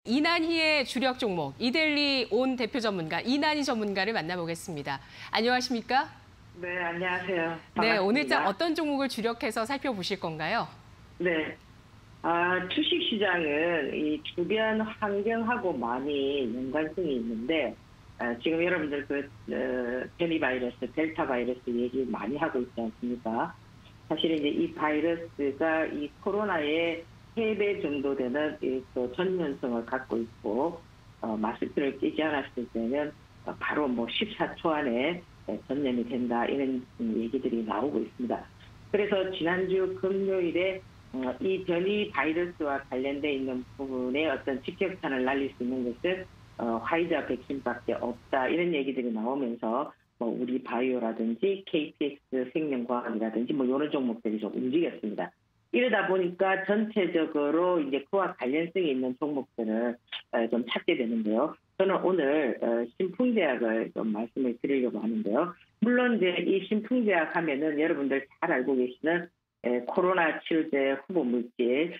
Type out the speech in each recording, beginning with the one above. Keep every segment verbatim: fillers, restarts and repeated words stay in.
이난희의 주력 종목, 이데일리 온 대표 전문가, 이난희 전문가를 만나보겠습니다. 안녕하십니까? 네, 안녕하세요. 반갑습니다. 네, 오늘장 어떤 종목을 주력해서 살펴보실 건가요? 네, 아, 주식시장은 이 주변 환경하고 많이 연관성이 있는데, 아, 지금 여러분들 그 어, 변이 바이러스, 델타 바이러스 얘기 많이 하고 있지 않습니까? 사실 이제 이 바이러스가 이 코로나의 세 배 정도 되는 그 전염성을 갖고 있고, 어, 마스크를 끼지 않았을 때는 바로 뭐 십사 초 안에 전염이 된다, 이런 얘기들이 나오고 있습니다. 그래서 지난주 금요일에 어, 이 변이 바이러스와 관련돼 있는 부분에 어떤 직격탄을 날릴 수 있는 것은 어, 화이자 백신밖에 없다, 이런 얘기들이 나오면서 뭐 우리 바이오라든지 케이피엑스 생명과학이라든지 뭐 이런 종목들이 좀 움직였습니다. 이러다 보니까 전체적으로 이제 그와 관련성이 있는 종목들을 좀 찾게 되는데요. 저는 오늘 신풍제약을 좀 말씀을 드리려고 하는데요. 물론 이제 이 신풍제약 하면은 여러분들 잘 알고 계시는 코로나 치료제 후보 물질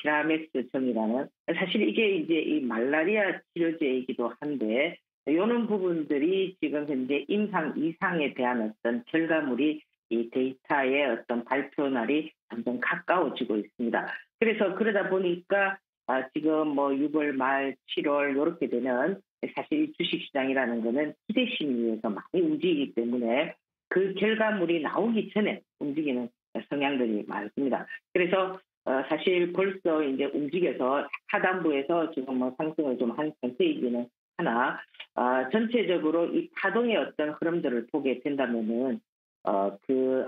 피라맥스정이라는, 사실 이게 이제 이 말라리아 치료제이기도 한데, 이런 부분들이 지금 현재 임상 이상에 대한 어떤 결과물이 이 데이터의 어떤 발표 날이 점점 가까워지고 있습니다. 그래서 그러다 보니까 아, 지금 뭐 유월 말, 칠월 이렇게 되면 사실 주식시장이라는 거는 기대 심리에서 많이 움직이기 때문에 그 결과물이 나오기 전에 움직이는 성향들이 많습니다. 그래서 어, 사실 벌써 이제 움직여서 하단부에서 지금 뭐 상승을 좀 한 상태이기는 하나, 어, 전체적으로 이 파동의 어떤 흐름들을 보게 된다면은 어, 그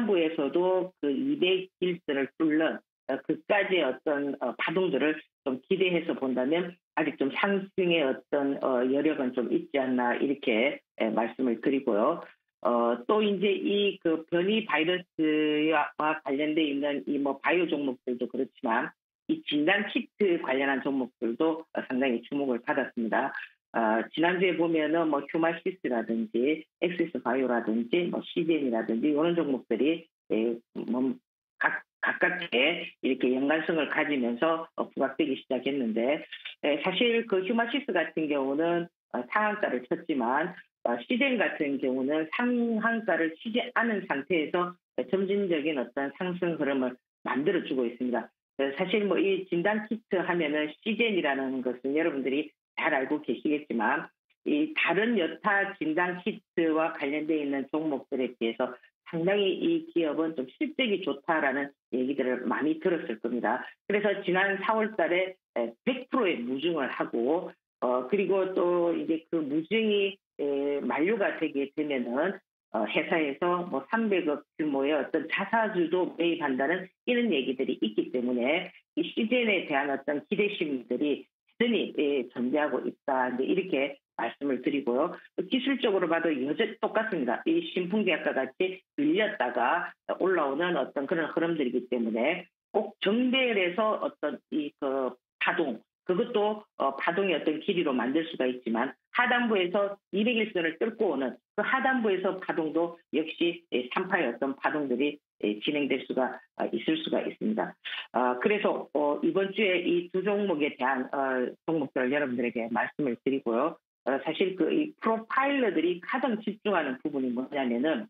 하단부에서도 그 이백 일선을 뚫는 어, 그까지의 어떤 어, 파동들을 좀 기대해서 본다면 아직 좀 상승의 어떤 어, 여력은 좀 있지 않나, 이렇게 예, 말씀을 드리고요. 어, 또 이제 이 그 변이 바이러스와 관련돼 있는 이 뭐 바이오 종목들도 그렇지만 이 진단 키트 관련한 종목들도 상당히 주목을 받았습니다. 어, 지난주에 보면은 뭐 휴마시스라든지 엑세스 바이오라든지 뭐 시젠이라든지 이런 종목들이 예, 뭐 각, 가깝게 이렇게 연관성을 가지면서 어, 부각되기 시작했는데, 예, 사실 그 휴마시스 같은 경우는 어, 상한가를 쳤지만 어, 시젠 같은 경우는 상한가를 치지 않은 상태에서 점진적인 어떤 상승 흐름을 만들어주고 있습니다. 사실 뭐 이 진단 키트 하면은 시젠이라는 것은 여러분들이 잘 알고 계시겠지만 이 다른 여타 진단 키트와 관련되어 있는 종목들에 비해서 상당히 이 기업은 좀 실적이 좋다라는 얘기들을 많이 들었을 겁니다. 그래서 지난 사월 달에 백 퍼센트의 무증을 하고 어 그리고 또 이제 그 무증이 에, 만료가 되게 되면은 어, 회사에서 뭐 삼백억 규모의 어떤 자사주도 매입한다는 이런 얘기들이 있기 때문에 이 시젠에 대한 어떤 기대심들이 여전히 예, 존재하고 있다, 이제 이렇게 말씀을 드리고요. 기술적으로 봐도 여전히 똑같습니다. 이 신풍제약과 같이 밀렸다가 올라오는 어떤 그런 흐름들이기 때문에 꼭 정배열에서 어떤 이 그 파동, 그것도 어, 파동의 어떤 길이로 만들 수가 있지만 하단부에서 이백 일선을 뚫고 오는 그 하단부에서 파동도 역시 삼파의 어떤 파동들이 진행될 수가 있을 수가 있습니다. 어, 그래서 어, 이번 주에 이 두 종목에 대한 어, 종목들을 여러분들에게 말씀을 드리고요. 어, 사실 그 이 프로파일러들이 가장 집중하는 부분이 뭐냐면은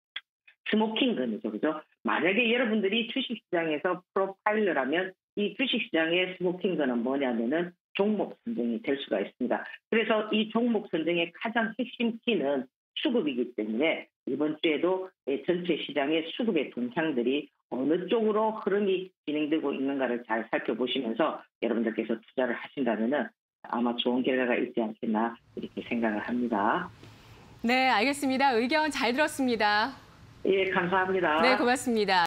스모킹 건이죠, 그죠? 만약에 여러분들이 주식시장에서 프로파일러라면 이 주식시장의 스모킹 건은 뭐냐면은 종목 선정이 될 수가 있습니다. 그래서 이 종목 선정의 가장 핵심 키는 수급이기 때문에 이번 주에도 전체 시장의 수급의 동향들이 어느 쪽으로 흐름이 진행되고 있는가를 잘 살펴보시면서 여러분들께서 투자를 하신다면은 아마 좋은 결과가 있지 않겠나, 이렇게 생각을 합니다. 네, 알겠습니다. 의견 잘 들었습니다. 예, 감사합니다. 네, 고맙습니다.